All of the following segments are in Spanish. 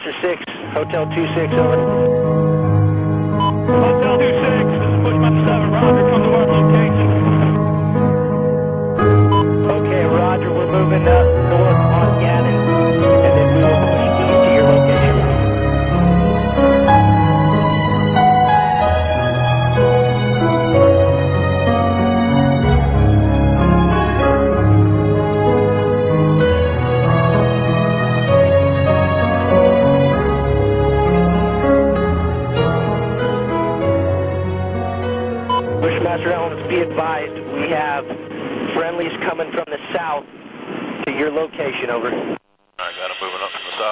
6, Hotel 26, over. Hotel 26, this is Bushmaster 7, Roger, come to our location. Okay, Roger, we're moving north on Gannon, and then we will push east to your location. Bushmaster Elements, be advised, we have friendlies coming from the south to your location, over. I got them moving up from the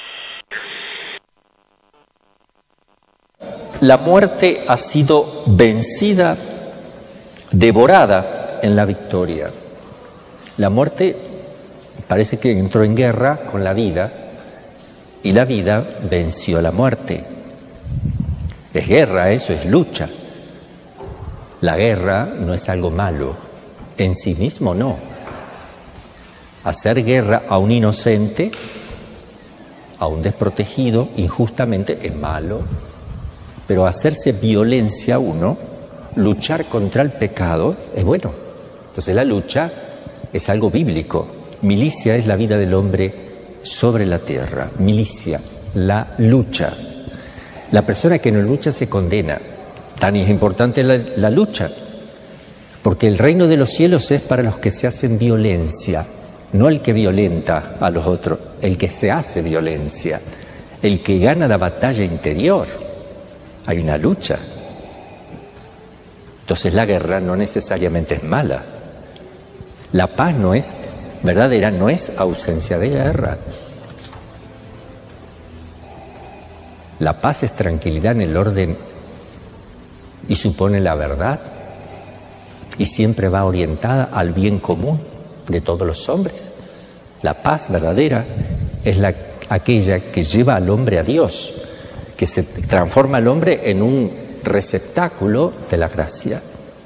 south. La muerte ha sido vencida, devorada en la victoria. La muerte parece que entró en guerra con la vida y la vida venció a la muerte. Es guerra, eso es lucha. La guerra no es algo malo, en sí mismo no. Hacer guerra a un inocente, a un desprotegido, injustamente es malo. Pero hacerse violencia a uno, luchar contra el pecado, es bueno. Entonces la lucha es algo bíblico. Milicia es la vida del hombre sobre la tierra. Milicia, la lucha. La persona que no lucha se condena. Tan es importante la lucha, porque el reino de los cielos es para los que se hacen violencia, no el que violenta a los otros, el que se hace violencia, el que gana la batalla interior. Hay una lucha. Entonces la guerra no necesariamente es mala. La paz no es verdadera, no es ausencia de guerra. La paz es tranquilidad en el orden y supone la verdad y siempre va orientada al bien común de todos los hombres. La paz verdadera es aquella que lleva al hombre a Dios, que se transforma al hombre en un receptáculo de la gracia.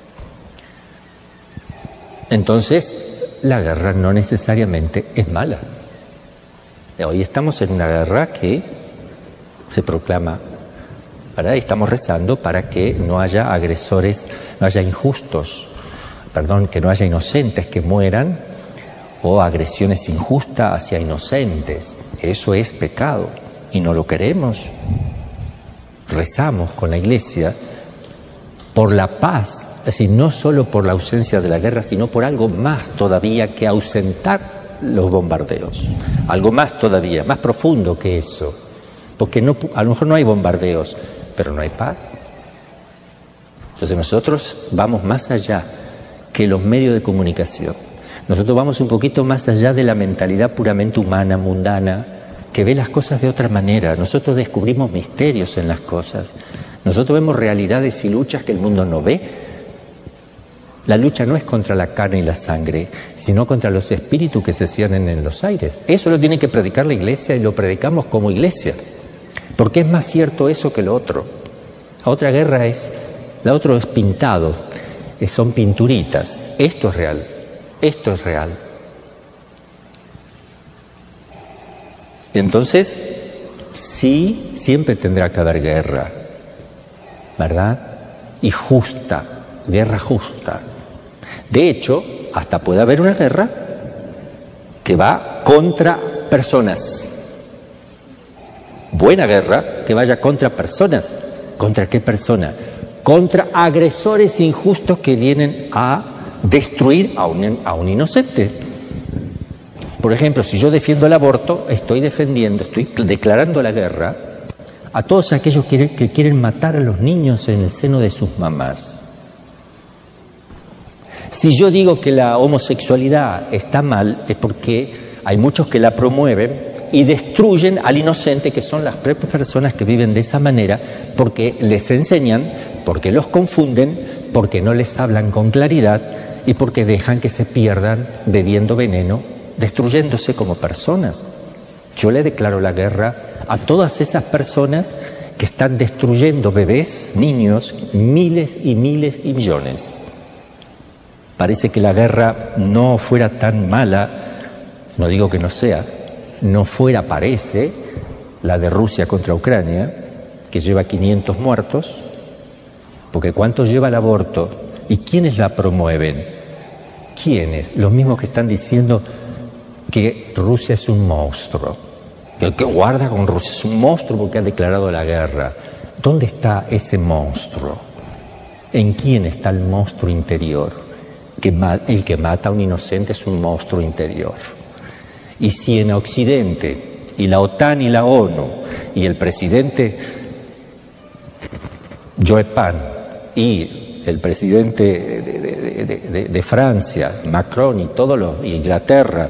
Entonces, la guerra no necesariamente es mala. Hoy estamos en una guerra que se proclama, ¿verdad? Estamos rezando para que no haya agresores, no haya injustos, que no haya inocentes que mueran o agresiones injustas hacia inocentes. Eso es pecado y no lo queremos. Rezamos con la Iglesia por la paz, es decir, no solo por la ausencia de la guerra, sino por algo más todavía que ausentar los bombardeos. Algo más todavía, más profundo que eso. Porque no, a lo mejor no hay bombardeos, pero no hay paz. Entonces nosotros vamos más allá que los medios de comunicación. Nosotros vamos un poquito más allá de la mentalidad puramente humana, mundana, que ve las cosas de otra manera. Nosotros descubrimos misterios en las cosas. Nosotros vemos realidades y luchas que el mundo no ve. La lucha no es contra la carne y la sangre, sino contra los espíritus que se ciernen en los aires. Eso lo tiene que predicar la Iglesia y lo predicamos como Iglesia. Porque es más cierto eso que lo otro. La otra guerra la otra es pintado, son pinturitas. Esto es real, esto es real. Entonces, sí, siempre tendrá que haber guerra, ¿verdad? Y justa, guerra justa. De hecho, hasta puede haber una guerra que va contra personas. Buena guerra que vaya contra personas. ¿Contra qué persona? Contra agresores injustos que vienen a destruir a un inocente. Por ejemplo, si yo defiendo el aborto, estoy declarando la guerra a todos aquellos que quieren matar a los niños en el seno de sus mamás. Si yo digo que la homosexualidad está mal, es porque hay muchos que la promueven y destruyen al inocente, que son las propias personas que viven de esa manera, porque les enseñan, porque los confunden, porque no les hablan con claridad y porque dejan que se pierdan bebiendo veneno, destruyéndose como personas. Yo le declaro la guerra a todas esas personas que están destruyendo bebés, niños, miles y miles y millones. Parece que la guerra no fuera tan mala, no digo que no sea, no fuera, parece, la de Rusia contra Ucrania, que lleva 500 muertos, porque ¿cuánto lleva el aborto? ¿Y quiénes la promueven? ¿Quiénes? Los mismos que están diciendo que Rusia es un monstruo, que guarda con Rusia, es un monstruo porque ha declarado la guerra. ¿Dónde está ese monstruo? ¿En quién está el monstruo interior? El que mata a un inocente es un monstruo interior. Y si en Occidente, y la OTAN y la ONU, y el presidente Jospin, y el presidente de Francia, Macron, y Inglaterra,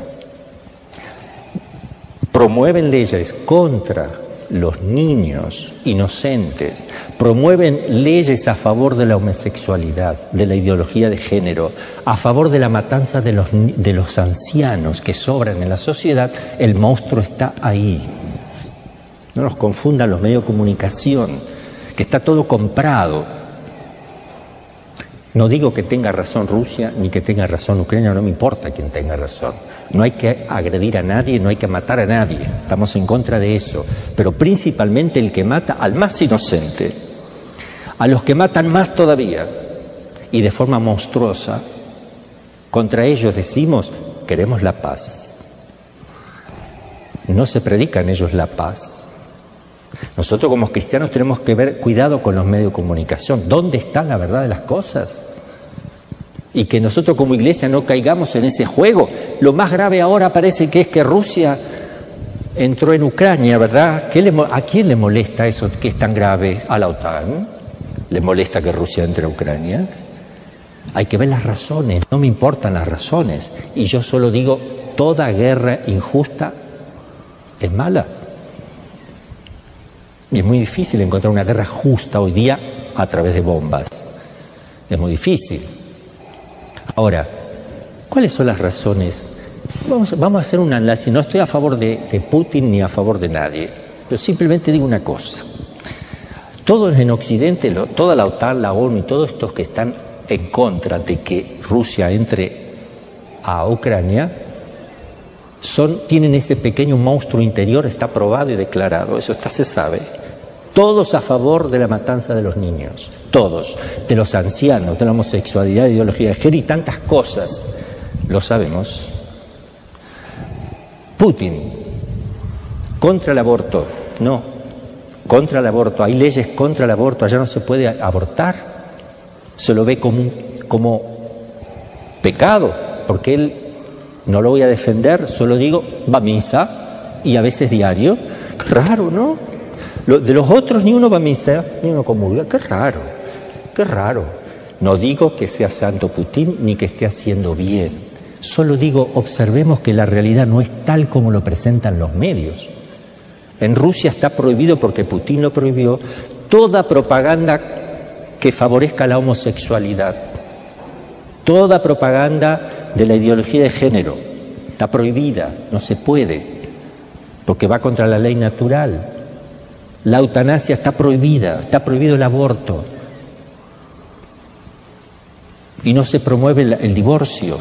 promueven leyes contra los niños inocentes, promueven leyes a favor de la homosexualidad, de la ideología de género, a favor de la matanza de los ancianos que sobran en la sociedad, el monstruo está ahí. No nos confundan los medios de comunicación, que está todo comprado. No digo que tenga razón Rusia ni que tenga razón Ucrania, no me importa quién tenga razón. No hay que agredir a nadie, no hay que matar a nadie, estamos en contra de eso. Pero principalmente el que mata al más inocente, a los que matan más todavía y de forma monstruosa, contra ellos decimos, queremos la paz. No se predica en ellos la paz. Nosotros como cristianos tenemos que ver cuidado con los medios de comunicación. ¿Dónde está la verdad de las cosas? Y que nosotros como iglesia no caigamos en ese juego. Lo más grave ahora parece que es que Rusia entró en Ucrania, ¿verdad? ¿A quién le molesta eso que es tan grave? ¿A la OTAN? ¿Le molesta que Rusia entre a Ucrania? Hay que ver las razones, no me importan las razones. Y yo solo digo, toda guerra injusta es mala. Y es muy difícil encontrar una guerra justa hoy día a través de bombas. Es muy difícil. Ahora, ¿cuáles son las razones? Vamos a hacer un análisis. No estoy a favor de Putin ni a favor de nadie. Yo simplemente digo una cosa. Todos en Occidente, toda la OTAN, la ONU y todos estos que están en contra de que Rusia entre a Ucrania, tienen ese pequeño monstruo interior, está probado y declarado, eso se sabe. Todos a favor de la matanza de los niños, todos, de los ancianos, de la homosexualidad, de ideología de género y tantas cosas, lo sabemos. Putin, contra el aborto, no, contra el aborto, hay leyes contra el aborto, allá no se puede abortar, se lo ve como pecado, porque él, no lo voy a defender, solo digo, va a misa y a veces diario, qué raro, ¿no? De los otros ni uno va a misa, ni uno comulga, qué raro, qué raro. No digo que sea santo Putin ni que esté haciendo bien, solo digo, observemos que la realidad no es tal como lo presentan los medios. En Rusia está prohibido, porque Putin lo prohibió, toda propaganda que favorezca la homosexualidad, toda propaganda de la ideología de género, está prohibida, no se puede, porque va contra la ley natural. La eutanasia está prohibida, está prohibido el aborto. Y no se promueve el divorcio.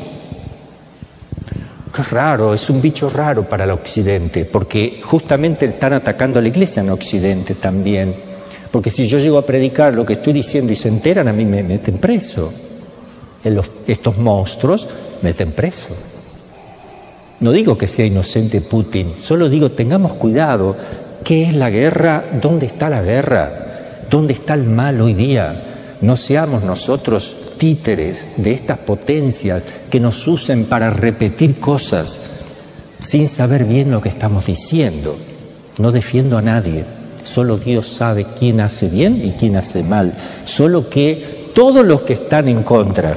Qué raro, es un bicho raro para el Occidente, porque justamente están atacando a la iglesia en Occidente también. Porque si yo llego a predicar lo que estoy diciendo y se enteran, a mí me meten preso. Estos monstruos meten preso. No digo que sea inocente Putin, solo digo tengamos cuidado. ¿Qué es la guerra? ¿Dónde está la guerra? ¿Dónde está el mal hoy día? No seamos nosotros títeres de estas potencias que nos usen para repetir cosas sin saber bien lo que estamos diciendo. No defiendo a nadie, solo Dios sabe quién hace bien y quién hace mal. Solo que todos los que están en contra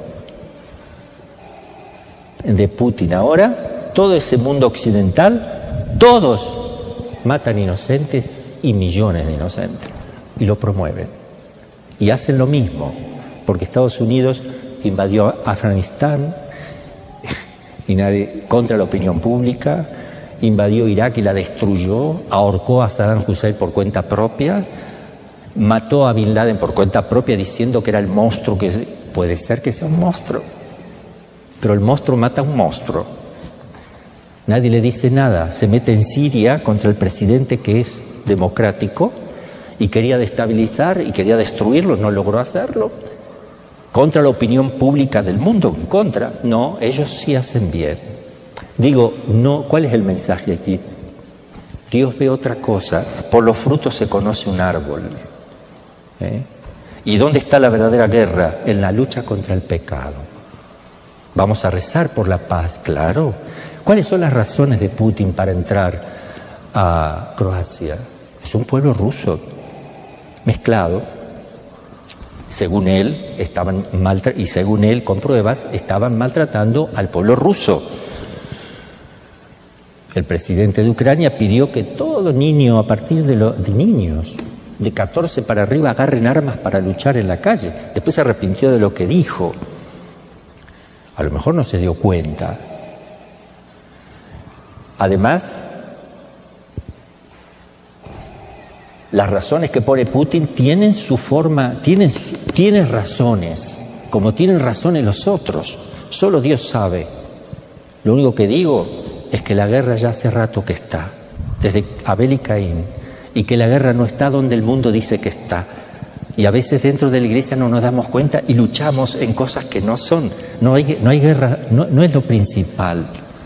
de Putin ahora, todo ese mundo occidental, todos matan inocentes y millones de inocentes y lo promueven y hacen lo mismo, porque Estados Unidos invadió Afganistán y contra la opinión pública, invadió Irak y la destruyó, ahorcó a Saddam Hussein por cuenta propia, mató a Bin Laden por cuenta propia diciendo que era el monstruo, que puede ser que sea un monstruo, pero el monstruo mata a un monstruo. nadie le dice nada. Se mete en Siria contra el presidente que es democrático y quería destabilizar y quería destruirlo, no logró hacerlo. Contra la opinión pública del mundo, en contra. No, ellos sí hacen bien. Digo, no, ¿cuál es el mensaje aquí? Dios ve otra cosa. Por los frutos se conoce un árbol. ¿Y dónde está la verdadera guerra? En la lucha contra el pecado. Vamos a rezar por la paz, claro. ¿Cuáles son las razones de Putin para entrar a Croacia? Es un pueblo ruso, mezclado. Según él, y según él, con pruebas, estaban maltratando al pueblo ruso. El presidente de Ucrania pidió que todo niño, a partir de niños, de 14 para arriba, agarren armas para luchar en la calle. Después se arrepintió de lo que dijo. A lo mejor no se dio cuenta. Además, las razones que pone Putin tienen su forma, tienen razones, como tienen razones los otros. Solo Dios sabe. Lo único que digo es que la guerra ya hace rato que está, desde Abel y Caín, y que la guerra no está donde el mundo dice que está. Y a veces dentro de la iglesia no nos damos cuenta y luchamos en cosas que no son. No hay guerra, no es lo principal.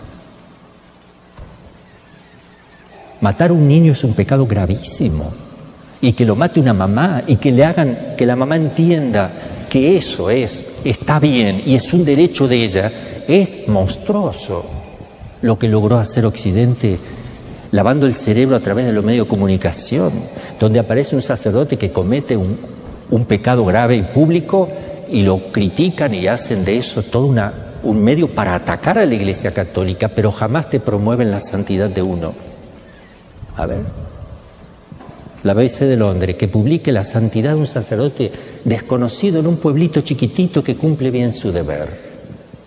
Matar a un niño es un pecado gravísimo. Y que lo mate una mamá y que le hagan, que la mamá entienda que eso está bien y es un derecho de ella, es monstruoso. Lo que logró hacer Occidente, lavando el cerebro a través de los medios de comunicación, donde aparece un sacerdote que comete un pecado grave y público y lo critican y hacen de eso todo un medio para atacar a la Iglesia Católica, pero jamás te promueven la santidad de uno. A ver, la BBC de Londres, que publique la santidad de un sacerdote desconocido en un pueblito chiquitito que cumple bien su deber.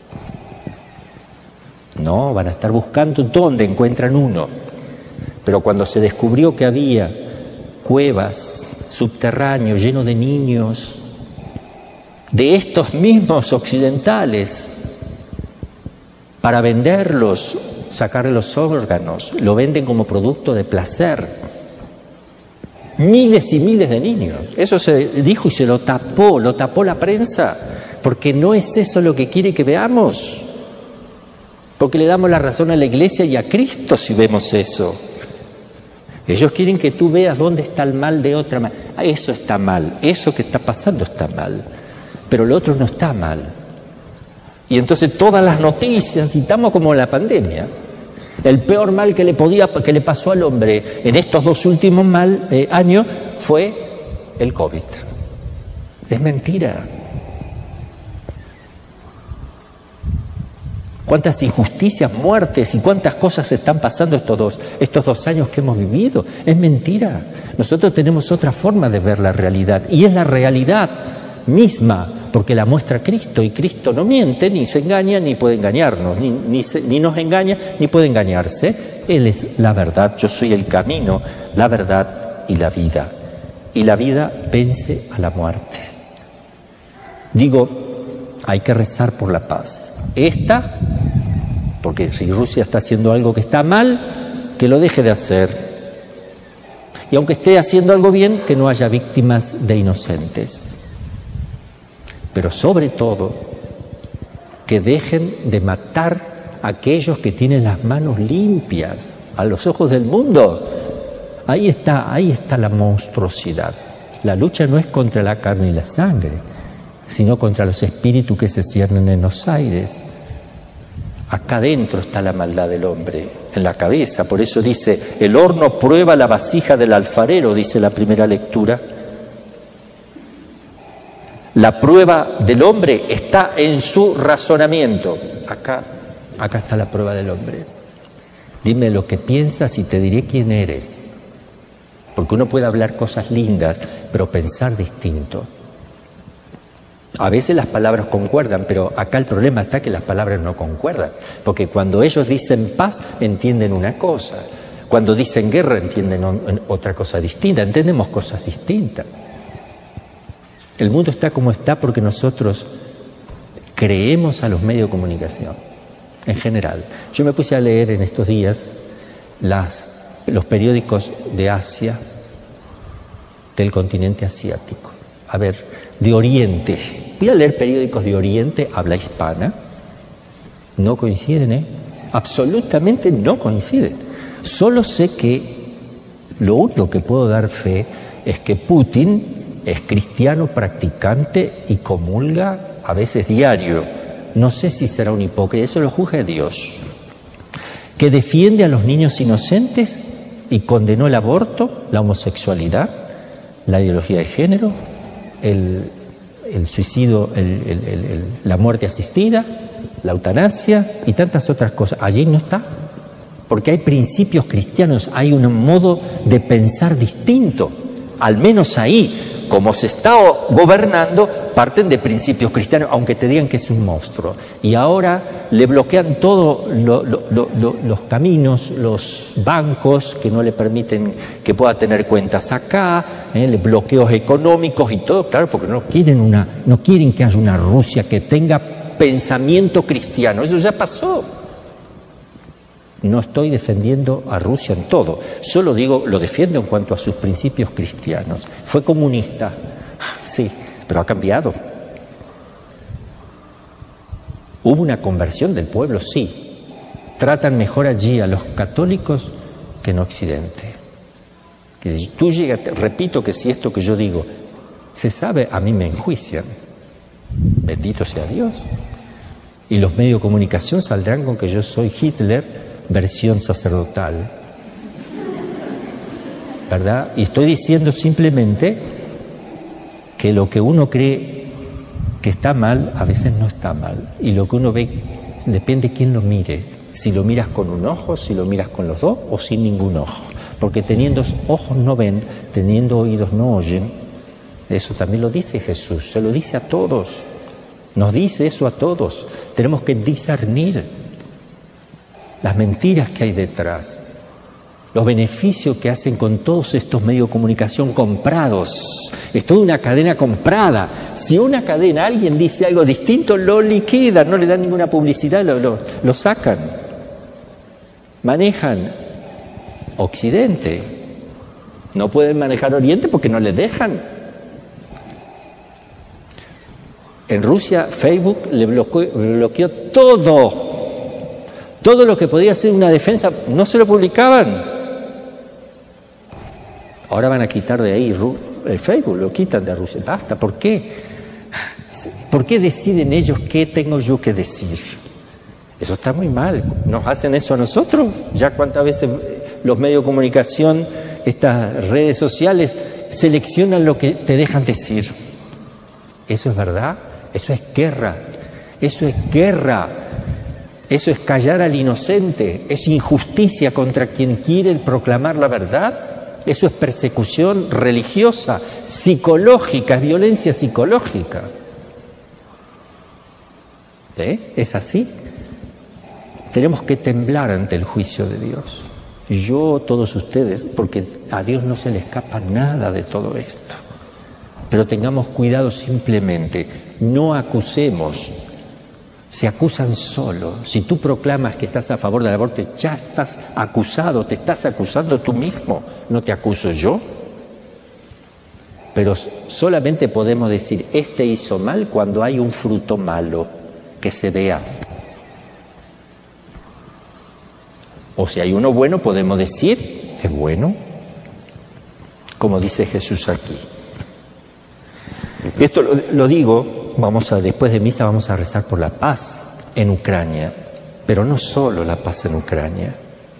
No, van a estar buscando dónde encuentran uno. Pero cuando se descubrió que había cuevas subterráneos llenos de niños, de estos mismos occidentales, para venderlos, sacarle los órganos, lo venden como producto de placer. Miles y miles de niños. Eso se dijo y se lo tapó la prensa, porque no es eso lo que quiere que veamos. Porque le damos la razón a la Iglesia y a Cristo si vemos eso. Ellos quieren que tú veas dónde está el mal de otra manera. Eso está mal, eso que está pasando está mal, pero lo otro no está mal. Y entonces todas las noticias, y estamos como en la pandemia, el peor mal que le pasó al hombre en estos 2 últimos años fue el COVID. Es mentira. Cuántas injusticias, muertes y cuántas cosas están pasando estos 2 años que hemos vivido. Es mentira. Nosotros tenemos otra forma de ver la realidad y es la realidad misma, porque la muestra Cristo y Cristo no miente, ni se engaña, ni puede engañarnos, ni nos engaña, ni puede engañarse. Él es la verdad, yo soy el camino, la verdad y la vida. Y la vida vence a la muerte. Digo, hay que rezar por la paz. Porque si Rusia está haciendo algo que está mal, que lo deje de hacer. Y aunque esté haciendo algo bien, que no haya víctimas de inocentes. Pero sobre todo, que dejen de matar a aquellos que tienen las manos limpias a los ojos del mundo. Ahí está la monstruosidad. La lucha no es contra la carne y la sangre, sino contra los espíritus que se ciernen en los aires. Acá adentro está la maldad del hombre, en la cabeza. Por eso dice, el horno prueba la vasija del alfarero, dice la primera lectura. La prueba del hombre está en su razonamiento. Acá está la prueba del hombre. Dime lo que piensas y te diré quién eres. Porque uno puede hablar cosas lindas, pero pensar distinto. A veces las palabras concuerdan, pero acá el problema está que las palabras no concuerdan. Porque cuando ellos dicen paz, entienden una cosa. Cuando dicen guerra, entienden otra cosa distinta. Entendemos cosas distintas. El mundo está como está porque nosotros creemos a los medios de comunicación. en general. Yo me puse a leer en estos días los periódicos de Asia, del continente asiático. A ver, de Oriente. Voy a leer periódicos de Oriente, habla hispana. No coinciden, ¿eh? Absolutamente no coinciden. Solo sé que lo único que puedo dar fe es que Putin es cristiano practicante y comulga a veces diario. No sé si será un hipócrita, eso lo juzga Dios. Que defiende a los niños inocentes y condenó el aborto, la homosexualidad, la ideología de género, el suicidio, la muerte asistida, la eutanasia y tantas otras cosas. Allí no está, porque hay principios cristianos, hay un modo de pensar distinto. Al menos ahí, como se está gobernando, parten de principios cristianos, aunque te digan que es un monstruo. Y ahora le bloquean todos los caminos, los bancos que no le permiten que pueda tener cuentas acá, bloqueos económicos y todo, claro, porque no quieren que haya una Rusia que tenga pensamiento cristiano. Eso ya pasó. No estoy defendiendo a Rusia en todo, solo digo, lo defiendo en cuanto a sus principios cristianos. Fue comunista, sí, pero ha cambiado. Hubo una conversión del pueblo, sí. Tratan mejor allí a los católicos que en Occidente. Que tú llegas, repito que si esto que yo digo se sabe, a mí me enjuician. Bendito sea Dios. Y los medios de comunicación saldrán con que yo soy Hitler, versión sacerdotal, ¿verdad? Y estoy diciendo simplemente que lo que uno cree que está mal, a veces no está mal. Y lo que uno ve, depende de quién lo mire. Si lo miras con un ojo, si lo miras con los dos o sin ningún ojo. Porque teniendo ojos no ven, teniendo oídos no oyen. Eso también lo dice Jesús, se lo dice a todos. Nos dice eso a todos. Tenemos que discernir las mentiras que hay detrás, los beneficios que hacen con todos estos medios de comunicación comprados. Es toda una cadena comprada. Si una cadena, alguien dice algo distinto, lo liquidan, no le dan ninguna publicidad, lo sacan. Manejan Occidente. No pueden manejar Oriente porque no les dejan. En Rusia, Facebook le bloqueó todo. Todo lo que podía ser una defensa, no se lo publicaban. Ahora van a quitar de ahí el Facebook, lo quitan de Rusia. Basta, ¿por qué? ¿Por qué deciden ellos qué tengo yo que decir? Eso está muy mal. ¿Nos hacen eso a nosotros? Ya cuántas veces los medios de comunicación, estas redes sociales, seleccionan lo que te dejan decir. ¿Eso es verdad? Eso es guerra. Eso es guerra. Eso es callar al inocente, es injusticia contra quien quiere proclamar la verdad, eso es persecución religiosa, psicológica, es violencia psicológica. ¿Es así? Tenemos que temblar ante el juicio de Dios. Yo, todos ustedes, porque a Dios no se le escapa nada de todo esto. Pero tengamos cuidado simplemente, no acusemos. Se acusan solo. Si tú proclamas que estás a favor del aborto, ya estás acusado, te estás acusando tú mismo. ¿No te acuso yo? Pero solamente podemos decir, este hizo mal cuando hay un fruto malo que se vea. O si hay uno bueno, podemos decir, es bueno, como dice Jesús aquí. Esto lo digo. Después de misa vamos a rezar por la paz en Ucrania, pero no solo la paz en Ucrania,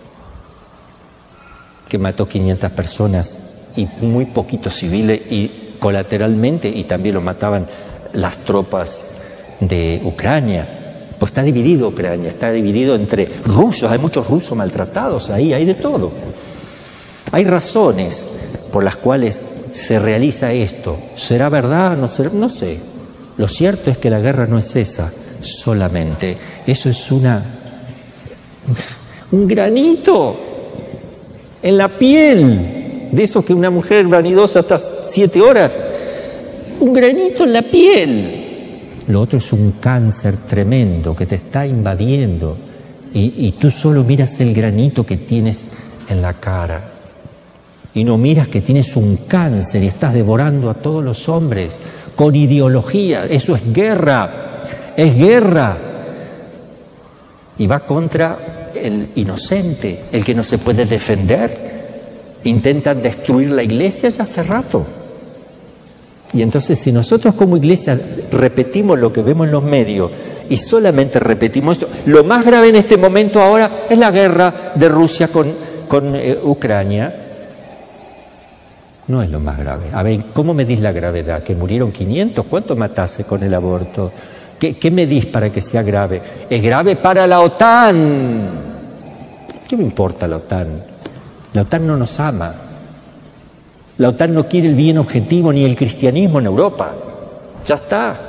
que mató 500 personas y muy poquitos civiles y colateralmente, y también lo mataban las tropas de Ucrania. Pues está dividido Ucrania, está dividido entre rusos, hay muchos rusos maltratados ahí, hay de todo. Hay razones por las cuales se realiza esto. ¿Será verdad? No será, no sé. Lo cierto es que la guerra no es esa solamente. Eso es un granito en la piel, de eso que una mujer vanidosa hasta 7 horas. Un granito en la piel. Lo otro es un cáncer tremendo que te está invadiendo y tú solo miras el granito que tienes en la cara y no miras que tienes un cáncer y estás devorando a todos los hombres con ideología. Eso es guerra, es guerra. Y va contra el inocente, el que no se puede defender. Intentan destruir la iglesia ya hace rato. Y entonces, si nosotros como iglesia repetimos lo que vemos en los medios y solamente repetimos esto, lo más grave en este momento ahora es la guerra de Rusia con Ucrania. No es lo más grave. A ver, ¿cómo medís la gravedad? ¿Que murieron 500? ¿Cuánto mataste con el aborto? ¿Qué medís para que sea grave? Es grave para la OTAN. ¿Qué me importa la OTAN? La OTAN no nos ama. La OTAN no quiere el bien objetivo ni el cristianismo en Europa. Ya está.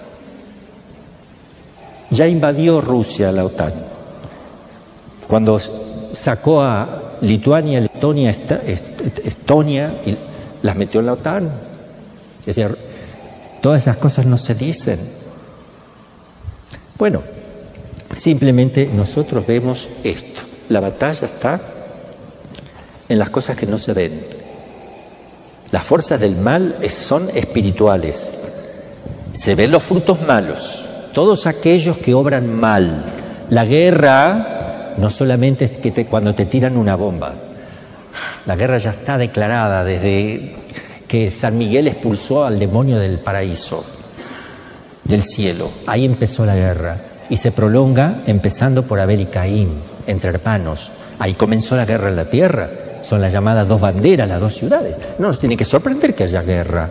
Ya invadió Rusia la OTAN. Cuando sacó a Lituania, Letonia, Estonia y las metió en la OTAN. Es decir, todas esas cosas no se dicen. Bueno, simplemente nosotros vemos esto. La batalla está en las cosas que no se ven. Las fuerzas del mal son espirituales. Se ven los frutos malos. Todos aquellos que obran mal. La guerra no solamente es que cuando te tiran una bomba. La guerra ya está declarada desde que San Miguel expulsó al demonio del paraíso, del cielo. Ahí empezó la guerra y se prolonga empezando por Abel y Caín, entre hermanos. Ahí comenzó la guerra en la tierra. Son las llamadas dos banderas, las dos ciudades. No nos tiene que sorprender que haya guerra.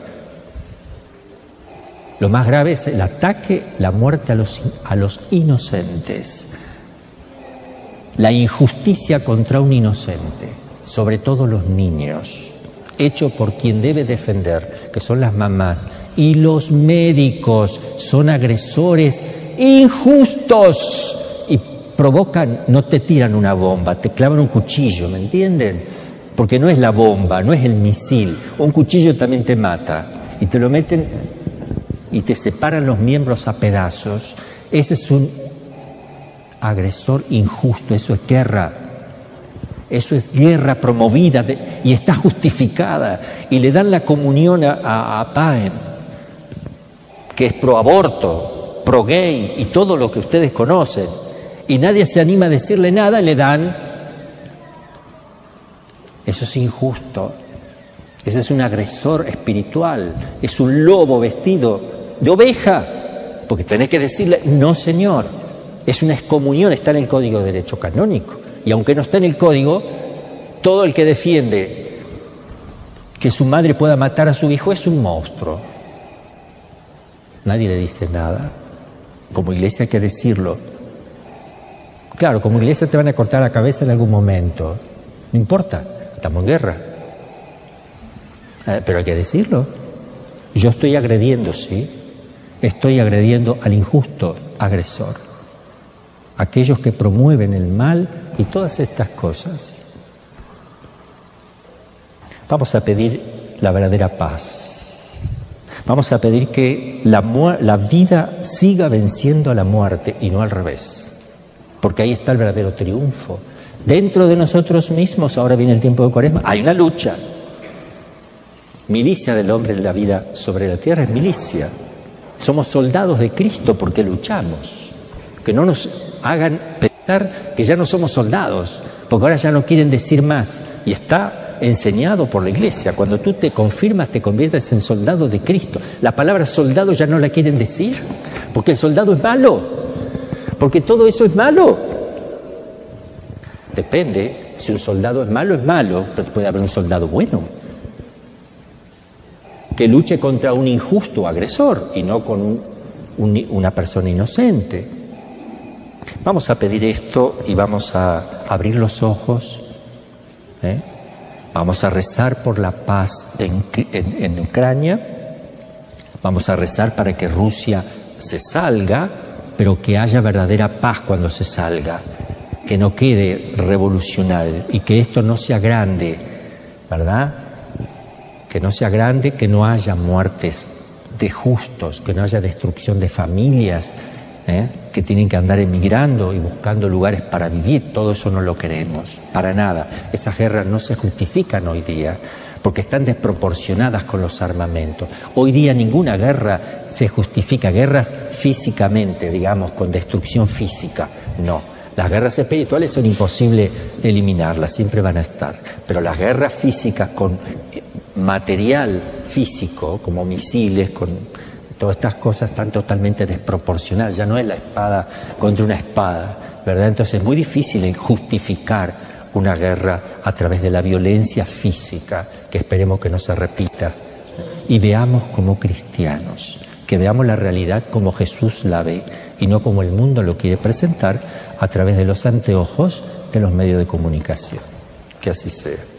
Lo más grave es el ataque, la muerte a los inocentes. La injusticia contra un inocente, sobre todo los niños, hecho por quien debe defender, que son las mamás. Y los médicos son agresores injustos y provocan, no te tiran una bomba, te clavan un cuchillo, ¿me entienden? Porque no es la bomba, no es el misil, un cuchillo también te mata y te lo meten y te separan los miembros a pedazos. Ese es un agresor injusto, eso es guerra. Eso es guerra promovida y está justificada. Y le dan la comunión a Paen, que es pro aborto, pro gay y todo lo que ustedes conocen. Y nadie se anima a decirle nada, le dan. Eso es injusto. Ese es un agresor espiritual. Es un lobo vestido de oveja. Porque tenés que decirle, no señor. Es una excomunión, está en el Código de Derecho Canónico. Y aunque no está en el Código, todo el que defiende que su madre pueda matar a su hijo es un monstruo. Nadie le dice nada. Como iglesia hay que decirlo. Claro, como iglesia te van a cortar la cabeza en algún momento. No importa, estamos en guerra. Pero hay que decirlo. Yo estoy agrediendo, sí. Estoy agrediendo al injusto agresor. Aquellos que promueven el mal y todas estas cosas. Vamos a pedir la verdadera paz. Vamos a pedir que la vida siga venciendo a la muerte y no al revés. Porque ahí está el verdadero triunfo. Dentro de nosotros mismos, ahora viene el tiempo de Cuaresma, hay una lucha. Milicia del hombre en la vida sobre la tierra es milicia. Somos soldados de Cristo porque luchamos. Que no nos hagan pensar que ya no somos soldados, porque ahora ya no quieren decir más. Y está enseñado por la iglesia. Cuando tú te confirmas, te conviertes en soldado de Cristo. La palabra soldado ya no la quieren decir, porque el soldado es malo, porque todo eso es malo. Depende, si un soldado es malo, pero puede haber un soldado bueno, que luche contra un injusto agresor y no con una persona inocente. Vamos a pedir esto y vamos a abrir los ojos. Vamos a rezar por la paz en Ucrania. Vamos a rezar para que Rusia se salga, pero que haya verdadera paz cuando se salga. Que no quede revolucionario y que esto no sea grande, ¿verdad? Que no sea grande, que no haya muertes de justos, que no haya destrucción de familias, que tienen que andar emigrando y buscando lugares para vivir. Todo eso no lo queremos, para nada. Esas guerras no se justifican hoy día, porque están desproporcionadas con los armamentos. Hoy día ninguna guerra se justifica, guerras físicamente, digamos, con destrucción física, no. Las guerras espirituales son imposibles eliminarlas, siempre van a estar. Pero las guerras físicas con material físico, como misiles, con todas estas cosas, están totalmente desproporcionadas. Ya no es la espada contra una espada, ¿verdad? Entonces es muy difícil justificar una guerra a través de la violencia física, que esperemos que no se repita. Y veamos como cristianos, que veamos la realidad como Jesús la ve y no como el mundo lo quiere presentar a través de los anteojos de los medios de comunicación. Que así sea.